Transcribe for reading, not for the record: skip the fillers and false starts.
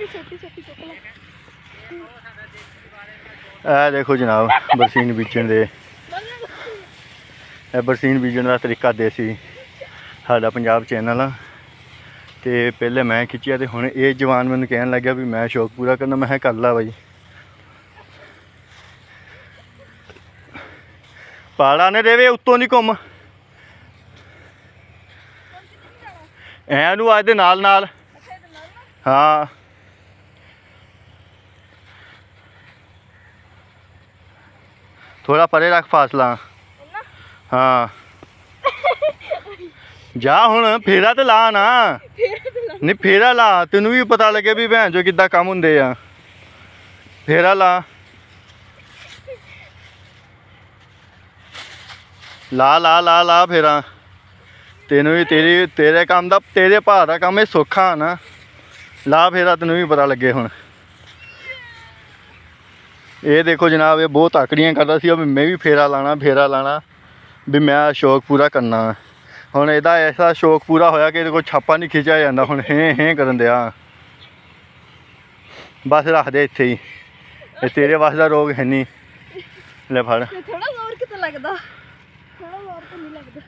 देखो जनाब बरसीन बीजन दे बरसीन बीजन का तरीका देसी साडा पंजाब चैनल आ ते पहले मैं खिच्चिया तो हुण ये जवान मैनूं कहन लग गया भी मैं शौक पूरा करना। मैं कर ला बई पाड़ा ने देवे उत्तों नहीं घुम ऐनू अज दे नाल नाल। हाँ थोड़ा परे रख फासला। हाँ जा हुण फेरा तो ला ना नहीं फेरा ला तेनू भी पता लगे भी भैन जो किद्दां कम हुंदे आ। फेरा ला ला ला ला ला फेरा तेनू भी तेरे काम दा तेरे भाऽ दा काम सौखा ना। ला फेरा तेनू भी पता लगे हुण। ये देखो जनाब ये बहुत आकड़ियां करदा सी भी मैं भी फेरा लाना भी मैं शौक पूरा करना। हुण इहदा ऐसा शौक पूरा होया कि कोई छापा नहीं खिंचा जांदा। हुण हें करन दिया बस रख दे इत्थे ही तेरे बस दा रोग है नहीं। ले फड़।